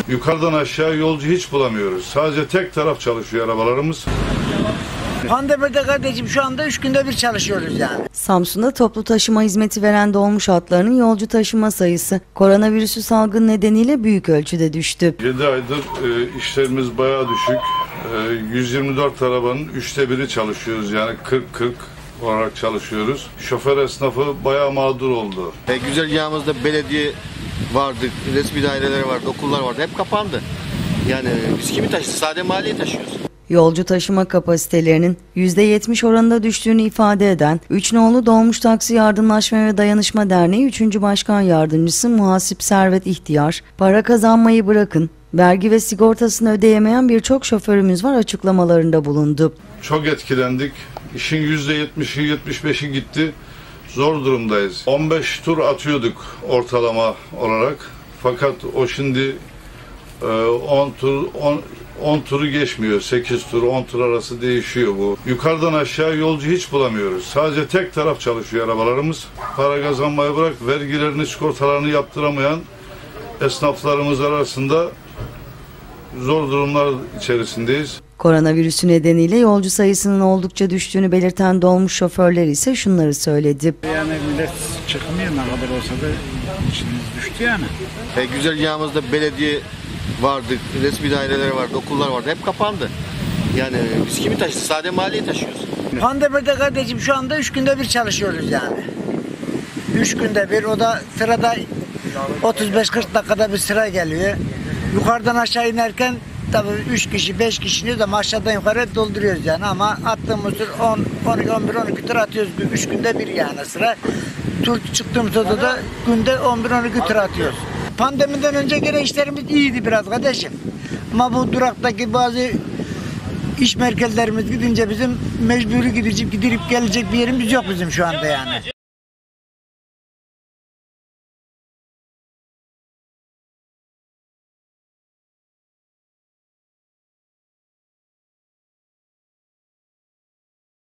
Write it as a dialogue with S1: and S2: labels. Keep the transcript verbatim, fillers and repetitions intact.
S1: Yukarıdan aşağı yolcu hiç bulamıyoruz. Sadece tek taraf çalışıyor arabalarımız.
S2: Pandemide kardeşim şu anda üç günde bir çalışıyoruz yani.
S3: Samsun'da toplu taşıma hizmeti veren dolmuş hatlarının yolcu taşıma sayısı koronavirüsü salgın nedeniyle büyük ölçüde düştü.
S1: yedi aydır e, işlerimiz bayağı düşük. E, yüz yirmi dört arabanın üçte biri çalışıyoruz, yani kırk kırk olarak çalışıyoruz. Şoför esnafı bayağı mağdur oldu.
S4: E, güzergahımızda belediye vardı, resmi daireler vardı, okullar vardı. Hep kapandı. Yani biz kimi taşıyoruz? Sade mahalleyi taşıyoruz.
S3: Yolcu taşıma kapasitelerinin yüzde yetmiş oranında düştüğünü ifade eden Üç Nolu Dolmuş Taksi Yardımlaşma ve Dayanışma Derneği üçüncü Başkan Yardımcısı Muhasip Servet İhtiyar, para kazanmayı bırakın, vergi ve sigortasını ödeyemeyen birçok şoförümüz var açıklamalarında bulundu.
S1: Çok etkilendik. İşin yüzde yetmişi yetmiş beşi gitti. Zor durumdayız. on beş tur atıyorduk ortalama olarak. Fakat o şimdi on tur on turu geçmiyor. sekiz tur on tur arası değişiyor bu. Yukarıdan aşağı yolcu hiç bulamıyoruz. Sadece tek taraf çalışıyor arabalarımız. Para kazanmayı bırak, vergilerini, sigortalarını yaptıramayan esnaflarımız arasında zor durumlar içerisindeyiz.
S3: Koronavirüsü nedeniyle yolcu sayısının oldukça düştüğünü belirten dolmuş şoförler ise şunları söyledi.
S5: Yani millet çıkmıyor, ne kadar olsa da işimiz düştü yani.
S4: E, güzergahımızda belediye vardı, resmi daireler vardı, okullar vardı. Hep kapandı. Yani biz kimi taşıyoruz? Sade mahalleyi taşıyoruz.
S2: Pandemide kardeşim şu anda üç günde bir çalışıyoruz yani. Üç günde bir, o da sırada otuz beş kırk dakikada bir sıra geliyor. Yukarıdan aşağı inerken tabii üç kişi beş kişi de aşağıdan yukarı dolduruyoruz yani, ama attığımız tur on, on iki, on bir, on iki tur atıyoruz. üç günde bir yani sıra. Tur çıktığımız sırada da günde on bir on iki tur atıyoruz. Pandemiden önce gene işlerimiz iyiydi biraz kardeşim. Ama bu duraktaki bazı iş merkezlerimiz gidince bizim mecburi gidecek, gidip gelecek bir yerimiz yok bizim şu anda yani.